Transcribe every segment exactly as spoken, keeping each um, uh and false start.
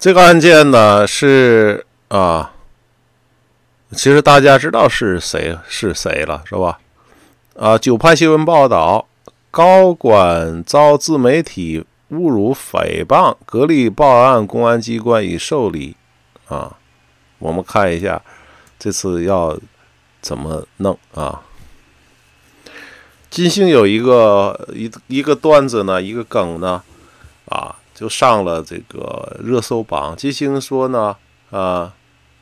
这个案件呢是啊，其实大家知道是谁是谁了，是吧？啊，九派新闻报道，高管遭自媒体侮辱诽谤，格力报案，公安机关已受理。啊，我们看一下这次要怎么弄啊？金星有一个一一个段子呢，一个梗呢，啊，就上了这个热搜榜。金星说呢，啊，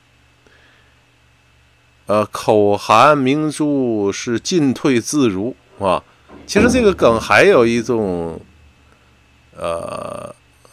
呃，口含明珠是进退自如啊。其实这个梗还有一种，呃，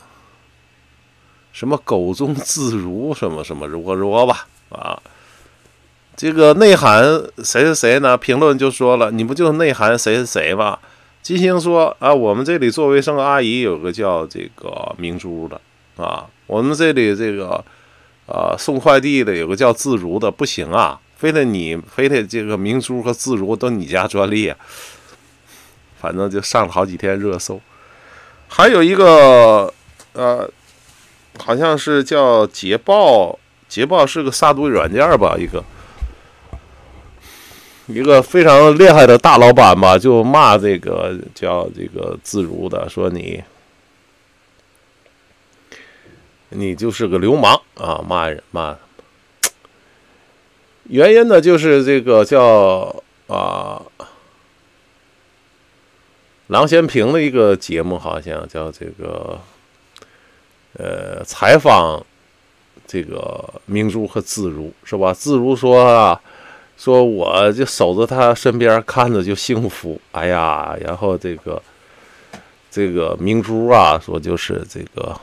什么狗中自如，什么什么如何如何吧，啊。这个内涵谁是谁呢？评论就说了，你不就是内涵谁是谁吗？金星说啊，我们这里做卫生阿姨有个叫这个明珠的啊，我们这里这个啊送快递的有个叫自如的，不行啊，非得你非得这个明珠和自如都你家专利啊。反正就上了好几天热搜。还有一个呃，好像是叫捷豹，捷豹是个杀毒软件吧，一个。一个非常厉害的大老板吧，就骂这个叫这个自如的，说你你就是个流氓啊，骂人骂。原因呢，就是这个叫啊郎咸平的一个节目，好像叫这个呃采访这个明珠和自如，是吧？自如说啊。说我就守着他身边看着就幸福，哎呀，然后这个这个明珠啊，说就是这个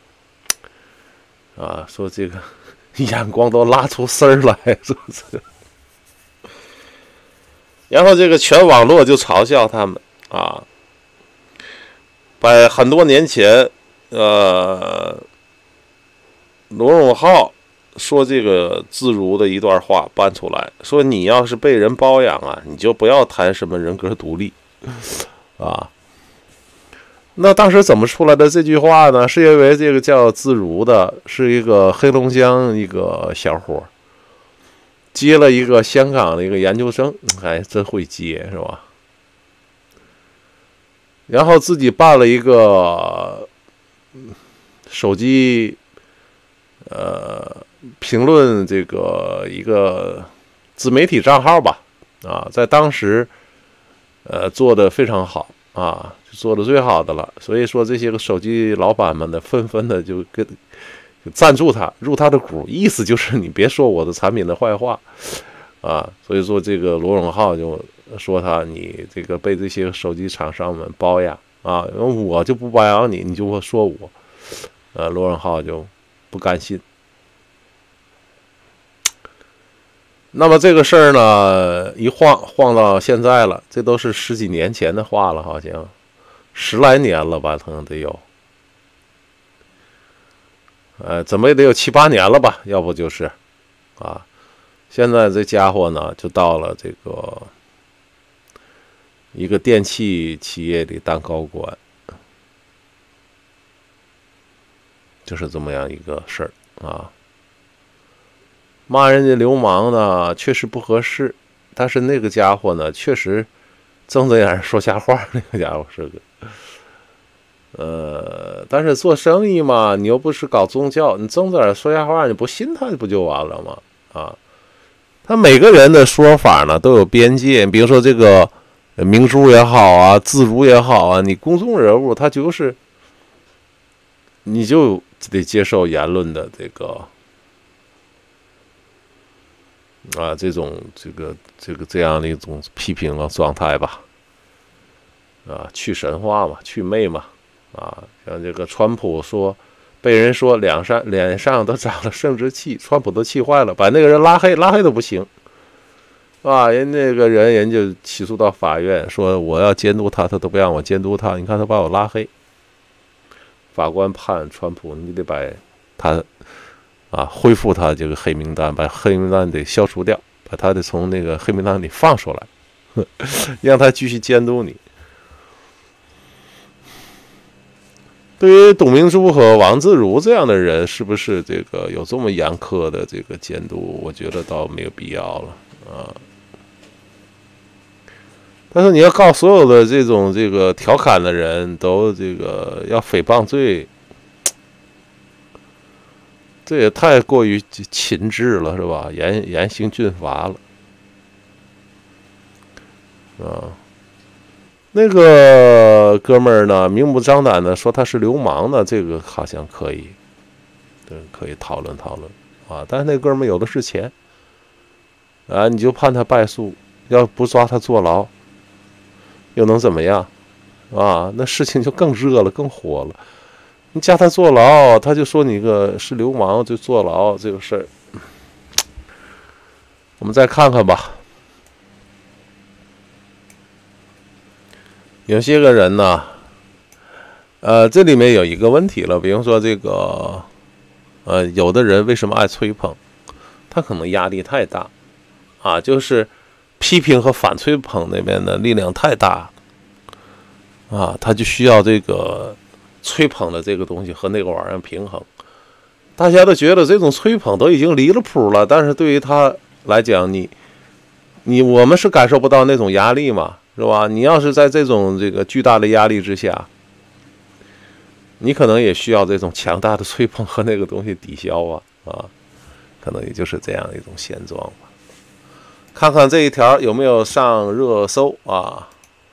啊，说这个眼光都拉出丝儿来，说这个，然后这个全网络就嘲笑他们啊，把很多年前呃罗永浩。说这个自如的一段话搬出来，说你要是被人包养啊，你就不要谈什么人格独立啊。那当时怎么出来的这句话呢？是因为这个叫自如的是一个黑龙江一个小伙，接了一个香港的一个研究生，哎，真会接是吧？然后自己办了一个手机，呃。评论这个一个自媒体账号吧，啊，在当时，呃，做的非常好啊，做的最好的了。所以说这些个手机老板们呢，纷纷的就跟赞助他，入他的股，意思就是你别说我的产品的坏话啊。所以说这个罗永浩就说他你这个被这些手机厂商们包养啊，因为我就不包养你，你就会说我，呃，罗永浩就不甘心。那么这个事儿呢，一晃晃到现在了，这都是十几年前的话了，好像十来年了吧，可能得有，呃，怎么也得有七八年了吧，要不就是，啊，现在这家伙呢，就到了这个一个电器企业里当高管，就是这么样一个事儿啊。骂人家流氓呢，确实不合适，但是那个家伙呢，确实睁着眼说瞎话。那个家伙是个，呃，但是做生意嘛，你又不是搞宗教，你睁着眼说瞎话，你不信他不就完了吗？啊，他每个人的说法呢都有边界，比如说这个明珠也好啊，自如也好啊，你公众人物，他就是你就得接受言论的这个。啊，这种这个这个这样的一种批评的状态吧，啊，去神话嘛，去魅嘛，啊，像这个川普说，被人说脸上脸上都长了生殖器，川普都气坏了，把那个人拉黑，拉黑都不行，啊，人那个人人就起诉到法院，说我要监督他，他都不让我监督他，你看他把我拉黑，法官判川普，你得把他。啊，恢复他这个黑名单，把黑名单得消除掉，把他得从那个黑名单里放出来，让他继续监督你。 对于董明珠和王自如这样的人，是不是这个有这么严苛的这个监督？我觉得倒没有必要了啊。但是你要告所有的这种这个调侃的人都这个要诽谤罪，这也太过于禽质了，是吧？严严刑峻法了啊。那个哥们儿呢，明目张胆的说他是流氓的，这个好像可以，对，可以讨论讨论啊。但是那哥们儿有的是钱啊，你就判他败诉，要不抓他坐牢，又能怎么样啊？那事情就更热了，更火了。你加他坐牢，他就说你个是流氓，就坐牢这个事儿，我们再看看吧。有些个人呢，呃，这里面有一个问题了，比如说这个，呃，有的人为什么爱吹捧？他可能压力太大，啊，就是批评和反吹捧那边的力量太大，啊，他就需要这个吹捧的这个东西和那个玩意儿平衡。大家都觉得这种吹捧都已经离了谱了，但是对于他来讲，你，你我们是感受不到那种压力嘛。是吧？你要是在这种这个巨大的压力之下，你可能也需要这种强大的吹捧和那个东西抵消啊啊，可能也就是这样一种现状吧。看看这一条有没有上热搜啊？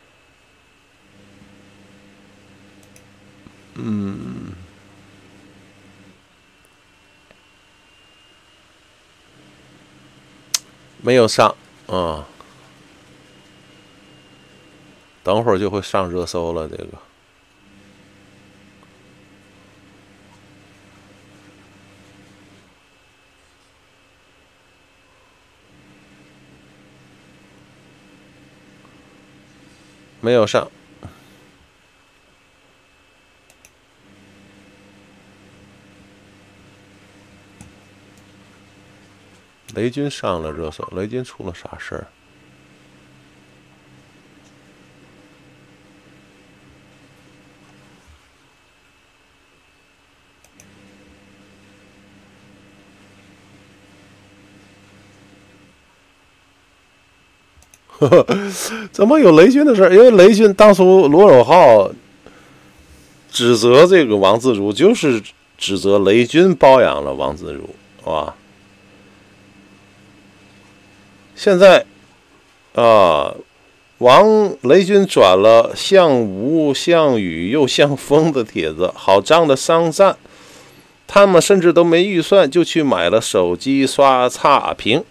嗯，没有上啊。等会儿就会上热搜了，这个没有上。雷军上了热搜，雷军出了啥事儿？怎么有雷军的事儿？因为雷军当初罗永浩指责这个王自如，就是指责雷军包养了王自如，哇！现在啊，王雷军转了像吴、像雨又像风的帖子，好脏的商战，他们甚至都没预算就去买了手机刷差评。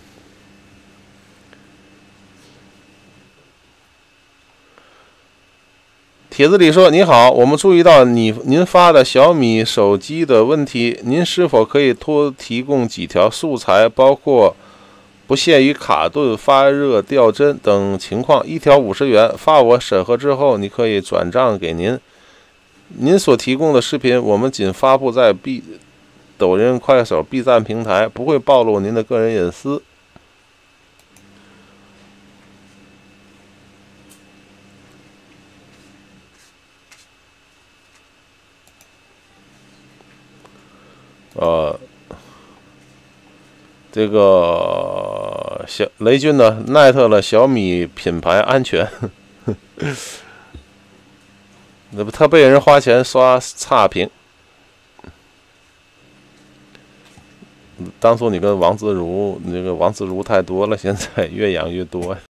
帖子里说：“你好，我们注意到你您发的小米手机的问题，您是否可以多提供几条素材，包括不限于卡顿、发热、掉帧等情况，一条五十元，发我审核之后，你可以转账给您。您所提供的视频，我们仅发布在 B、抖音、快手、B 站平台，不会暴露您的个人隐私。”呃，这个小雷军呢，奈特了小米品牌安全，那不他被人花钱刷差评。当初你跟王自如，那个王自如太多了，现在越养越多。